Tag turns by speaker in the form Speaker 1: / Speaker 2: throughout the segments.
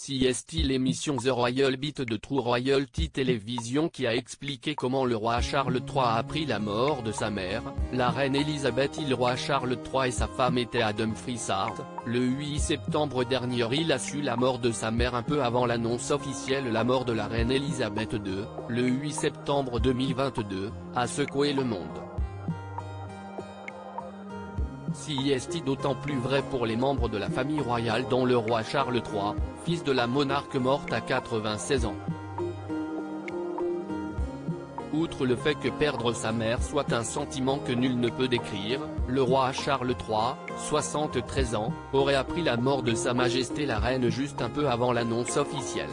Speaker 1: CST l'émission The Royal Beat de True Royalty Television qui a expliqué comment le roi Charles III a appris la mort de sa mère, la reine Elisabeth. Le roi Charles III et sa femme étaient à Dumfries. Le 8 septembre dernier il a su la mort de sa mère un peu avant l'annonce officielle. La mort de la reine Elisabeth II, le 8 septembre 2022, a secoué le monde. CST d'autant plus vrai pour les membres de la famille royale dont le roi Charles III, fils de la monarque morte à 96 ans. Outre le fait que perdre sa mère soit un sentiment que nul ne peut décrire, le roi Charles III, 73 ans, aurait appris la mort de Sa Majesté la Reine juste un peu avant l'annonce officielle.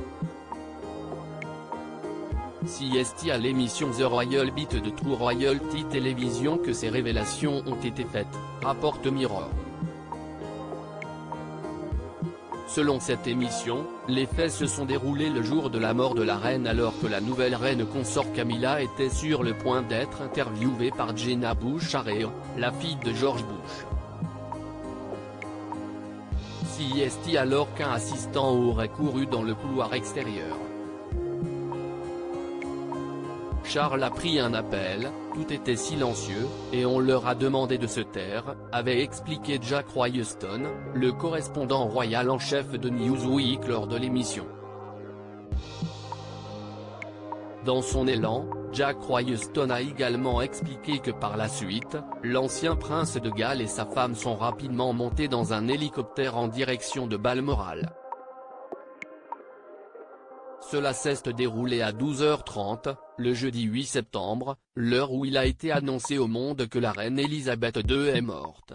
Speaker 1: CST à l'émission The Royal Beat de True Royalty Television que ces révélations ont été faites, rapporte Mirror. Selon cette émission, les faits se sont déroulés le jour de la mort de la reine alors que la nouvelle reine consort Camilla était sur le point d'être interviewée par Jenna Bush Harer, la fille de George Bush. CST alors qu'un assistant aurait couru dans le couloir extérieur. Charles a pris un appel, tout était silencieux, et on leur a demandé de se taire, avait expliqué Jack Royston, le correspondant royal en chef de Newsweek lors de l'émission. Dans son élan, Jack Royston a également expliqué que par la suite, l'ancien prince de Galles et sa femme sont rapidement montés dans un hélicoptère en direction de Balmoral. Cela s'est déroulé à 12h30, le jeudi 8 septembre, l'heure où il a été annoncé au monde que la reine Elisabeth II est morte.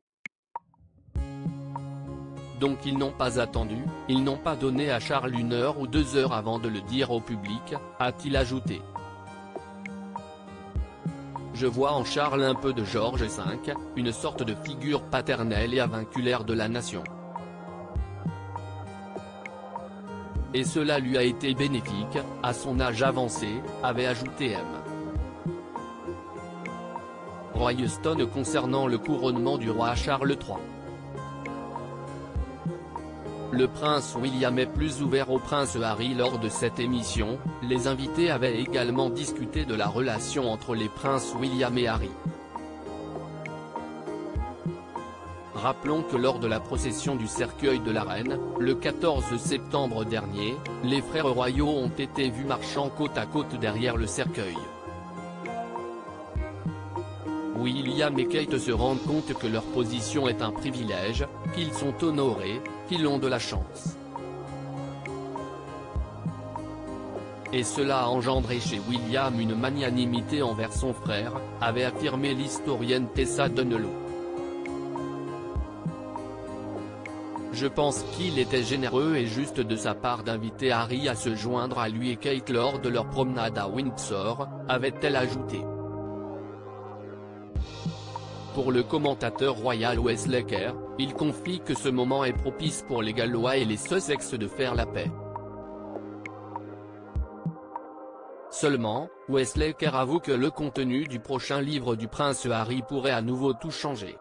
Speaker 1: Donc ils n'ont pas attendu, ils n'ont pas donné à Charles 1 heure ou 2 heures avant de le dire au public, a-t-il ajouté. Je vois en Charles un peu de George V, une sorte de figure paternelle et avinculaire de la nation. Et cela lui a été bénéfique, à son âge avancé, avait ajouté M. Royston concernant le couronnement du roi Charles III. Le prince William est plus ouvert au prince Harry. Lors de cette émission, les invités avaient également discuté de la relation entre les princes William et Harry. Rappelons que lors de la procession du cercueil de la reine, le 14 septembre dernier, les frères royaux ont été vus marchant côte à côte derrière le cercueil. William et Kate se rendent compte que leur position est un privilège, qu'ils sont honorés, qu'ils ont de la chance. Et cela a engendré chez William une magnanimité envers son frère, avait affirmé l'historienne Tessa Dunlow. Je pense qu'il était généreux et juste de sa part d'inviter Harry à se joindre à lui et Kate lors de leur promenade à Windsor, avait-elle ajouté. Pour le commentateur royal Wesley Kerr, il confie que ce moment est propice pour les Gallois et les Sussex de faire la paix. Seulement, Wesley Kerr avoue que le contenu du prochain livre du prince Harry pourrait à nouveau tout changer.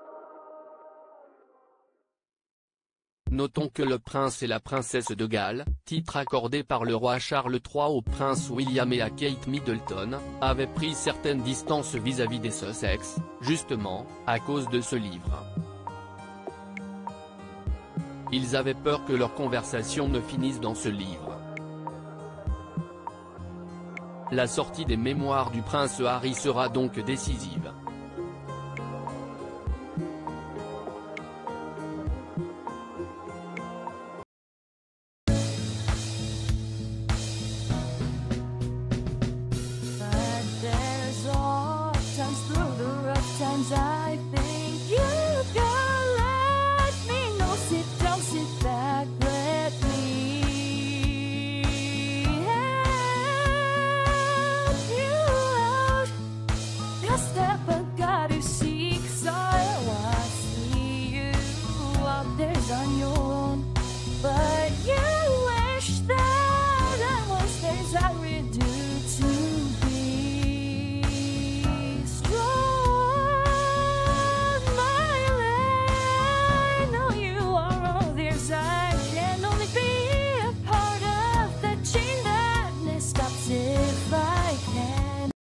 Speaker 1: Notons que le prince et la princesse de Galles, titre accordé par le roi Charles III au prince William et à Kate Middleton, avaient pris certaines distances vis-à-vis des Sussex, justement, à cause de ce livre. Ils avaient peur que leur conversation ne finisse dans ce livre. La sortie des mémoires du prince Harry sera donc décisive.
Speaker 2: I think you can let me know. Sit down, sit back, let me help you out. Just step